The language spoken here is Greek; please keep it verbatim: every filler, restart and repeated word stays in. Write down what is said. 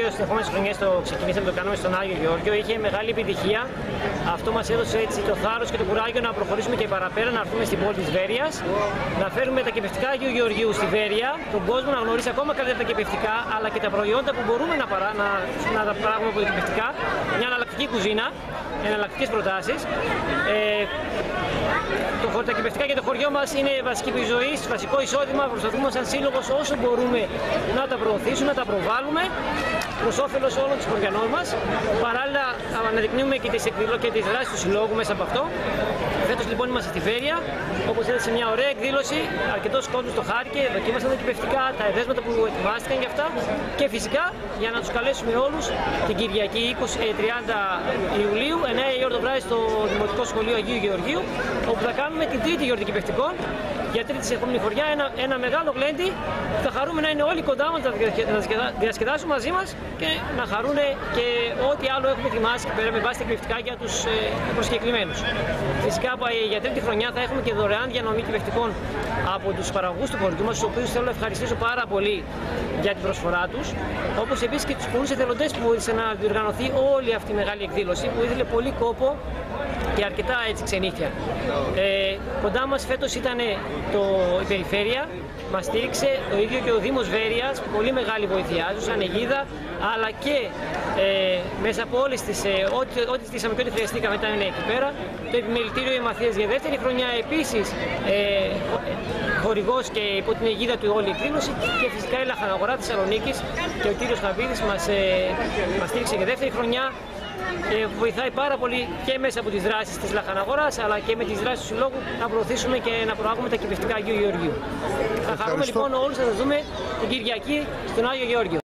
δύο συνεχόμενες χρονιές το ξεκινήσαμε, το κάνουμε στον Άγιο Γεώργιο. Είχε μεγάλη επιτυχία. Αυτό μας έδωσε έτσι το θάρρος και το κουράγιο να προχωρήσουμε και παραπέρα, να έρθουμε στην πόλη της Βέρειας, να φέρουμε τα κυπευτικά Αγίου Γεωργίου στη Βέρεια, τον κόσμο να γνωρίσει ακόμα καλύτερα τα κυπευτικά, αλλά και τα προϊόντα που μπορούμε να, παρά, να, να τα παράγουμε από τα κυπευτικά, μια εναλλακτική κουζίνα, εναλλακτικές προτάσεις. Ε, το, τα κυπευτικά και το χωριό μας είναι βασική ζωή, βασικό εισόδημα. Προσπαθούμε σαν σύλλογος όσο μπορούμε να τα προωθήσουμε, να τα προβάλλουμε προς όφελος όλων των χωριανών μας. Παράλληλα, αναδεικνύουμε και τις εκδηλώσεις και τις δράσεις του συλλόγου μέσα από αυτό. Φέτος λοιπόν είμαστε στη Βέρεια, όπως έδωσε μια ωραία εκδήλωση. Αρκετός κόσμος το χάρηκε, δοκίμασαν τα κυπευτικά, τα εδέσματα που ετοιμάστηκαν για αυτά. Και φυσικά για να τους καλέσουμε όλους την Κυριακή είκοσι με τριάντα Ιουλίου, εννιά η ώρα το βράδυ στο Δημοτικό Σχολείο Αγίου Γεωργίου, όπου θα κάνουμε την τρίτη γιορτή κυπευτικών. Για τρίτη σε επόμενη χρονιά, ένα, ένα μεγάλο γλέντι. Θα χαρούμε να είναι όλοι κοντά μας, να διασκεδάσουν μαζί μας και να χαρούν και ό,τι άλλο έχουμε ετοιμάσει και πέρα με βάση τα κυπευτικά για τους ε, προσκεκλημένους. Φυσικά για τρίτη χρονιά θα έχουμε και δωρεάν διανομή κυπευτικών από τους παραγωγούς του χωριού μας, τους οποίους θέλω να ευχαριστήσω πάρα πολύ για την προσφορά τους. Όπως επίσης και τους πολλούς εθελοντές που βοήθησαν να διοργανωθεί όλη αυτή η μεγάλη εκδήλωση, που ήθελε πολύ κόπο και αρκετά έτσι ξενύχια. Ε, κοντά μας φέτος ήταν το, η Περιφέρεια, μας στήριξε το ίδιο και ο Δήμος Βέρειας, πολύ μεγάλη βοήθειά τους, σαν αιγίδα, αλλά και ε, μέσα από όλες τις, ε, ό,τι, ό,τι στήσαμε και ό,τι χρειαστήκαμε ήταν εκεί πέρα. Το Επιμελητήριο Μαθίας για δεύτερη χρονιά επίσης ε, χορηγός και υπό την αιγίδα του όλη η εκδήλωση, και φυσικά η Λαχαναγορά της Θεσσαλονίκης και ο κύριος Χαβίδης μας, ε, μας στήριξε για δεύτερη χρονιά. Και βοηθάει πάρα πολύ και μέσα από τις δράσεις της Λαχαναγοράς, αλλά και με τις δράσεις του Συλλόγου να προωθήσουμε και να προάγουμε τα κυπευτικά Αγίου Γεωργίου. Θα χαρούμε λοιπόν όλους να σας δούμε την Κυριακή στον Άγιο Γεώργιο.